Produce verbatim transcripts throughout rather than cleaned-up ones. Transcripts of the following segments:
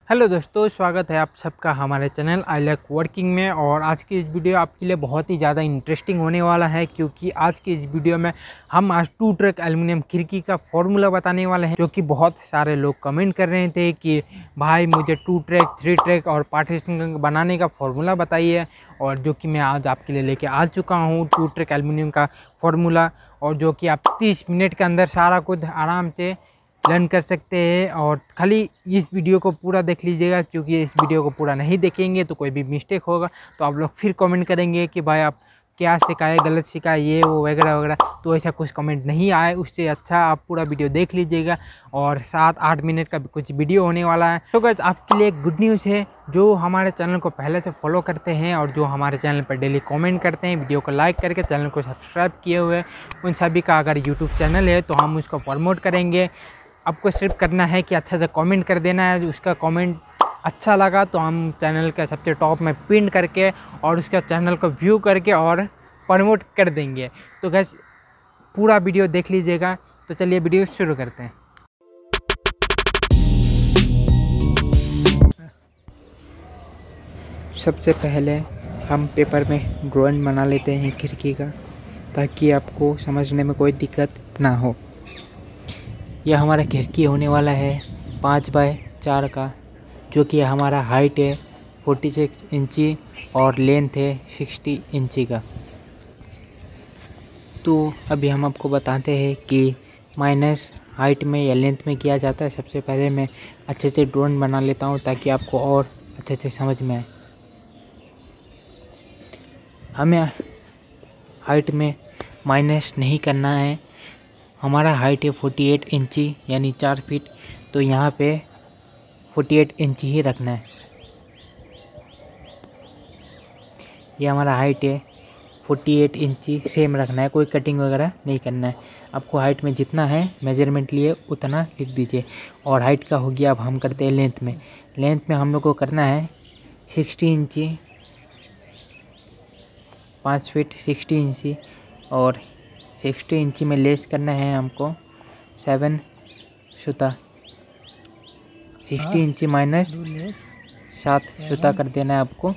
Hello दोस्तों, स्वागत है आप सबका हमारे चैनल आई लाइक वर्किंग में। और आज की इस वीडियो आपके लिए बहुत ही ज़्यादा इंटरेस्टिंग होने वाला है, क्योंकि आज की इस वीडियो में हम आज टू ट्रैक एल्युमिनियम खिड़की का फॉर्मूला बताने वाले हैं। जो कि बहुत सारे लोग कमेंट कर रहे थे कि भाई मुझे टू ट्रैक, थ्री ट्रैक और पार्टीशन बनाने का फॉर्मूला बताइए। और जो कि मैं आज आपके लिए लेके आ चुका हूँ टू ट्रैक एल्युमिनियम का फॉर्मूला, और जो कि आप तीस मिनट के अंदर सारा कुछ आराम से लर्न कर सकते हैं। और खाली इस वीडियो को पूरा देख लीजिएगा, क्योंकि इस वीडियो को पूरा नहीं देखेंगे तो कोई भी मिस्टेक होगा तो आप लोग फिर कमेंट करेंगे कि भाई आप क्या सिखाए, गलत सिखाए, ये वो वगैरह वगैरह। तो ऐसा कुछ कमेंट नहीं आए, उससे अच्छा आप पूरा वीडियो देख लीजिएगा। और सात आठ मिनट का कुछ वीडियो होने वाला है। तो गाइस आपके लिए एक गुड न्यूज़ है, जो हमारे चैनल को पहले से फॉलो करते हैं और जो हमारे चैनल पर डेली कमेंट करते हैं, वीडियो को लाइक करके चैनल को सब्सक्राइब किए हुए, उन सभी का अगर यूट्यूब चैनल है तो हम उसको प्रमोट करेंगे। आपको सिर्फ करना है कि अच्छा से कमेंट कर देना है। उसका कमेंट अच्छा लगा तो हम चैनल के सबसे टॉप में पिन करके और उसका चैनल को व्यू करके और प्रमोट कर देंगे। तो गैस पूरा वीडियो देख लीजिएगा। तो चलिए वीडियो शुरू करते हैं। सबसे पहले हम पेपर में ड्राइंग बना लेते हैं खिड़की का, ताकि आपको समझने में कोई दिक्कत ना हो। यह हमारा खिड़की होने वाला है पाँच बाय चार का, जो कि हमारा हाइट है छियालीस इंची और लेंथ है साठ इंची का। तो अभी हम आपको बताते हैं कि माइनस हाइट में या लेंथ में किया जाता है। सबसे पहले मैं अच्छे से ड्राइंग बना लेता हूँ ताकि आपको और अच्छे से समझ में आए। हमें हाइट में माइनस नहीं करना है। हमारा हाइट है अड़तालीस इंची यानी चार फीट, तो यहाँ पे अड़तालीस इंची ही रखना है। ये हमारा हाइट है अड़तालीस इंची सेम रखना है, कोई कटिंग वगैरह नहीं करना है। आपको हाइट में जितना है मेजरमेंट लिए उतना लिख दीजिए। और हाइट का हो गया। अब हम करते हैं लेंथ में। लेंथ में हम लोग को करना है साठ इंची, पाँच फीट साठ इंची, और साठ इंची में लेस करना है हमको सेवन सूता। साठ इंची माइनस सात सूता कर देना है आपको।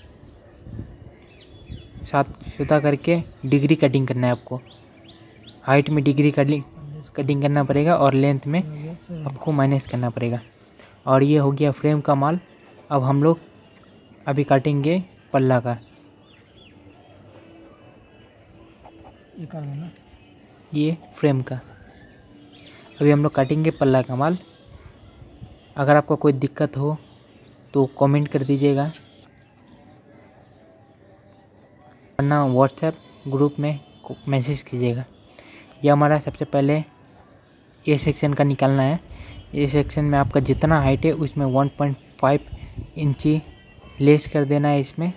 सात सूता करके डिग्री कटिंग करना है आपको। हाइट में डिग्री कटिंग कटिंग करना पड़ेगा और लेंथ में आपको माइनस करना पड़ेगा। और ये हो गया फ्रेम का माल। अब हम लोग अभी काटेंगे पल्ला का। ये फ्रेम का अभी हम लोग काटेंगे पल्ला का माल। अगर आपको कोई दिक्कत हो तो कमेंट कर दीजिएगा, वरना व्हाट्सएप ग्रुप में मैसेज कीजिएगा। यह हमारा सबसे पहले ए सेक्शन का निकालना है। ए सेक्शन में आपका जितना हाइट है उसमें one point five inch less कर देना है। इसमें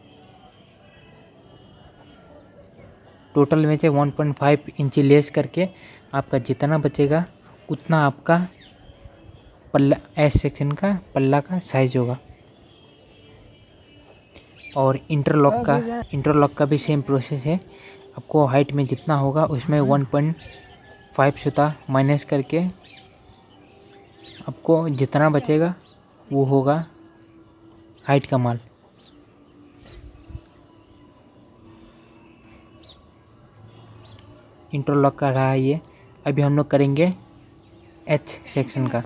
टोटल में से one point five inch less करके आपका जितना बचेगा उतना आपका पल्ला एस सेक्शन का पल्ला का साइज होगा। और इंटरलॉक का इंटरलॉक का भी सेम प्रोसेस है। आपको हाइट में जितना होगा उसमें वन पॉइंट फाइव सूता माइनस करके आपको जितना बचेगा वो होगा हाइट का माल। इंटरलॉक का रहा है ये। अभी हम लोग करेंगे एच सेक्शन का।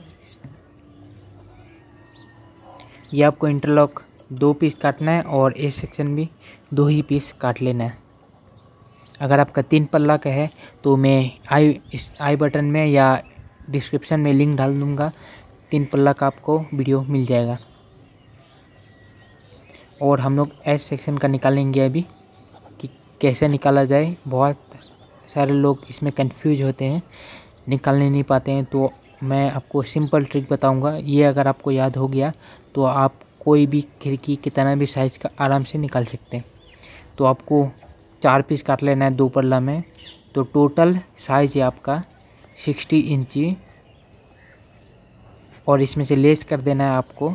ये आपको इंटरलॉक दो पीस काटना है और ए सेक्शन भी दो ही पीस काट लेना है। अगर आपका तीन पल्ला का है तो मैं आई इस आई बटन में या डिस्क्रिप्शन में लिंक डाल दूँगा, तीन पल्ला का आपको वीडियो मिल जाएगा। और हम लोग एच सेक्शन का निकालेंगे अभी कि कैसे निकाला जाए। बहुत सारे लोग इसमें कंफ्यूज होते हैं, निकालने नहीं पाते हैं। तो मैं आपको सिंपल ट्रिक बताऊंगा। ये अगर आपको याद हो गया तो आप कोई भी खिड़की कितना भी साइज़ का आराम से निकाल सकते हैं। तो आपको चार पीस काट लेना है दो पल्ला में। तो टोटल साइज़ है आपका साठ इंची, और इसमें से लेस कर देना है आपको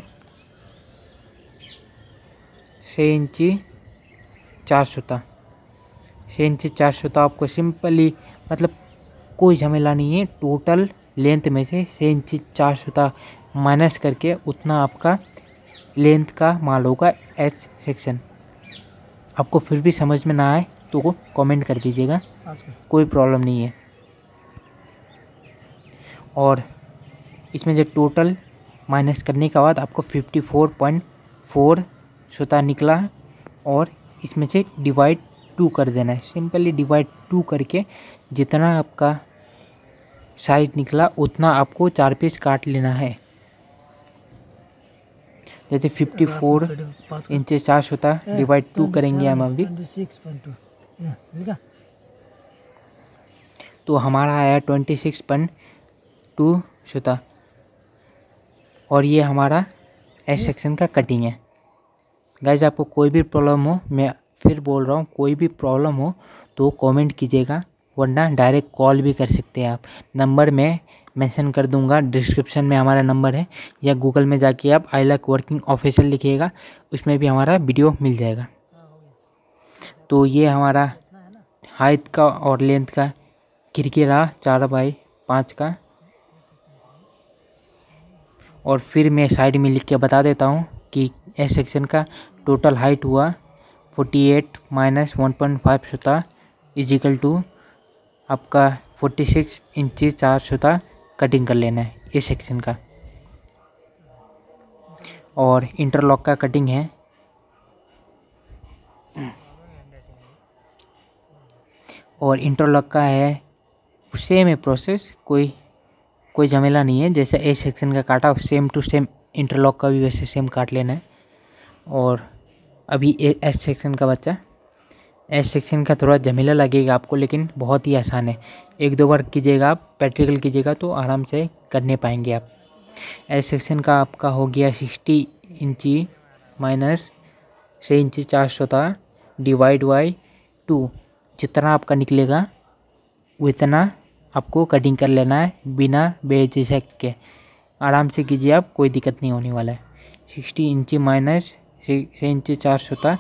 छः इंची चार सूता। छः इंची चार सूता आपको सिंपली, मतलब कोई झमेला नहीं है। टोटल लेंथ में से छः इंची चार सूता माइनस करके उतना आपका लेंथ का माल होगा एच सेक्शन। आपको फिर भी समझ में ना आए तो कमेंट कर दीजिएगा, कोई प्रॉब्लम नहीं है। और इसमें जो टोटल माइनस करने के बाद आपको फिफ्टी फोर पॉइंट फोर सुता निकला है और इसमें से डिवाइड टू कर देना है। सिंपली डिवाइड टू करके जितना आपका साइज निकला उतना आपको चार पीस काट लेना है। जैसे फिफ्टी फोर इंचेस चार होता डिवाइड टू करेंगे हम अभी, तो हमारा आया ट्वेंटी सिक्स पॉइंट टू होता। और ये हमारा एस सेक्शन का कटिंग है। गाइज आपको कोई भी प्रॉब्लम हो, मैं फिर बोल रहा हूँ, कोई भी प्रॉब्लम हो तो कमेंट कीजिएगा, वरना डायरेक्ट कॉल भी कर सकते हैं आप। नंबर में मेंशन कर दूंगा, डिस्क्रिप्शन में हमारा नंबर है, या गूगल में जाके आप आई लाइक वर्किंग ऑफिशियल लिखिएगा, उसमें भी हमारा वीडियो मिल जाएगा। तो ये हमारा हाइट का और लेंथ का खिड़की रहा चार बाई पाँच का। और फिर मैं साइड में लिख के बता देता हूँ कि एस सेक्शन का टोटल हाइट हुआ forty eight minus one point five होता इजिकल टू आपका फोर्टी सिक्स इंचेस चार होता कटिंग कर लेना है इस सेक्शन का। और इंटरलॉक का कटिंग है, और इंटरलॉक का है सेम है प्रोसेस, कोई कोई झमेला नहीं है। जैसे ए सेक्शन का काटा सेम टू सेम इंटरलॉक का भी वैसे सेम काट लेना है। और अभी एस सेक्शन का बच्चा, एस सेक्शन का थोड़ा झमेला लगेगा आपको, लेकिन बहुत ही आसान है। एक दो बार कीजिएगा आप, प्रैक्टिकल कीजिएगा तो आराम से करने पाएंगे आप। एस सेक्शन का आपका हो गया सिक्सटी इंची माइनस छः इंची चार सौ था डिवाइड बाई टू। जितना आपका निकलेगा उतना आपको कटिंग कर लेना है बिना बेझिझक के। आराम से कीजिए आप, कोई दिक्कत नहीं होने वाला है। सिक्सटी इंची माइनस छः इंची चार सौ था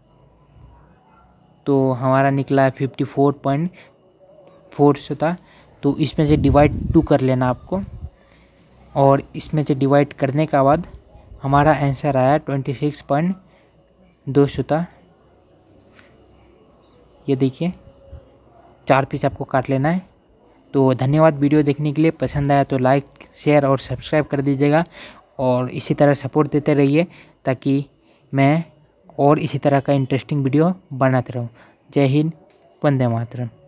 तो हमारा निकला है फिफ्टी फोर पॉइंट फोर सौ था। तो इसमें से डिवाइड टू कर लेना आपको, और इसमें से डिवाइड करने के बाद हमारा आंसर आया ट्वेंटी सिक्स पॉइंट दो सौ था। ये देखिए चार पीस आपको काट लेना है। तो धन्यवाद वीडियो देखने के लिए। पसंद आया तो लाइक शेयर और सब्सक्राइब कर दीजिएगा, और इसी तरह सपोर्ट देते रहिए ताकि मैं और इसी तरह का इंटरेस्टिंग वीडियो बनाते रहूं। जय हिंद, वंदे मातरम।